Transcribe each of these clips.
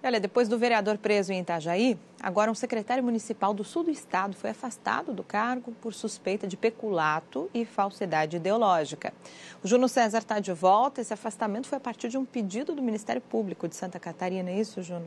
Olha, depois do vereador preso em Itajaí, agora um secretário municipal do sul do estado foi afastado do cargo por suspeita de peculato e falsidade ideológica. O Júnior César está de volta. Esse afastamento foi a partir de um pedido do Ministério Público de Santa Catarina, é isso, Júnior?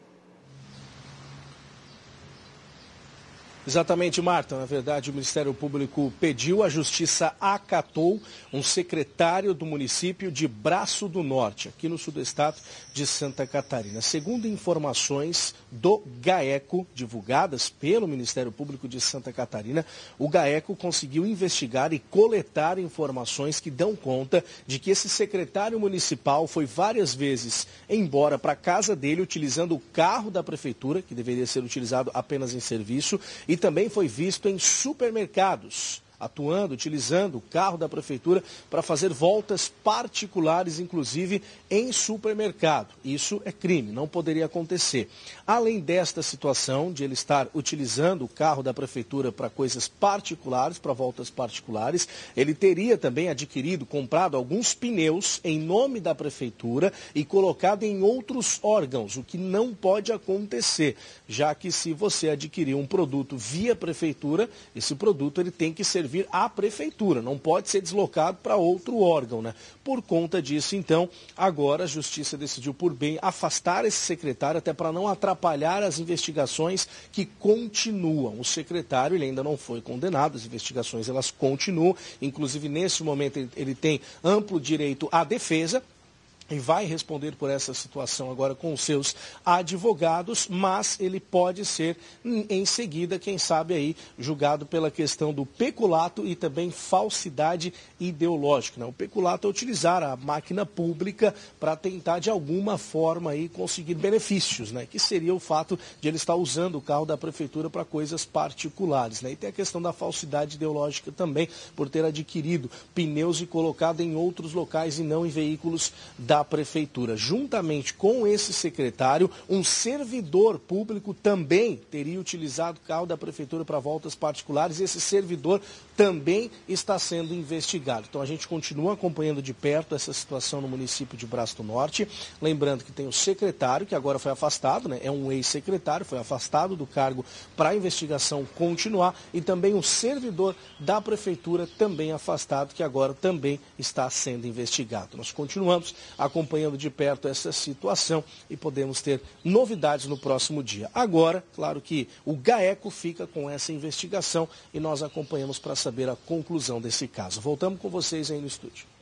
Exatamente, Marta. Na verdade, o Ministério Público pediu, a Justiça acatou um secretário do município de Braço do Norte, aqui no sul do estado de Santa Catarina. Segundo informações do GAECO, divulgadas pelo Ministério Público de Santa Catarina, o GAECO conseguiu investigar e coletar informações que dão conta de que esse secretário municipal foi várias vezes embora para a casa dele utilizando o carro da prefeitura, que deveria ser utilizado apenas em serviço, e também foi visto em supermercados, atuando, utilizando o carro da prefeitura para fazer voltas particulares, inclusive em supermercado. Isso é crime, não poderia acontecer. Além desta situação de ele estar utilizando o carro da prefeitura para coisas particulares, para voltas particulares, ele teria também adquirido, comprado alguns pneus em nome da prefeitura e colocado em outros órgãos, o que não pode acontecer, já que se você adquirir um produto via prefeitura, esse produto ele tem que servir à prefeitura, não pode ser deslocado para outro órgão, né? Por conta disso, então, agora a Justiça decidiu por bem afastar esse secretário, até para não atrapalhar as investigações que continuam. O secretário, ele ainda não foi condenado, as investigações elas continuam, inclusive nesse momento ele tem amplo direito à defesa, e vai responder por essa situação agora com os seus advogados, mas ele pode ser, em seguida, quem sabe aí, julgado pela questão do peculato e também falsidade ideológica, né? O peculato é utilizar a máquina pública para tentar, de alguma forma, aí, conseguir benefícios, né? Que seria o fato de ele estar usando o carro da prefeitura para coisas particulares, né? E tem a questão da falsidade ideológica também, por ter adquirido pneus e colocado em outros locais e não em veículos da prefeitura. Juntamente com esse secretário, um servidor público também teria utilizado o carro da prefeitura para voltas particulares e esse servidor também está sendo investigado. Então a gente continua acompanhando de perto essa situação no município de Braço do Norte. Lembrando que tem o secretário, que agora foi afastado, né? É um ex-secretário, foi afastado do cargo para a investigação continuar, e também um servidor da prefeitura também afastado, que agora também está sendo investigado. Nós continuamos acompanhando de perto essa situação e podemos ter novidades no próximo dia. Agora, claro que o GAECO fica com essa investigação e nós acompanhamos para saber a conclusão desse caso. Voltamos com vocês aí no estúdio.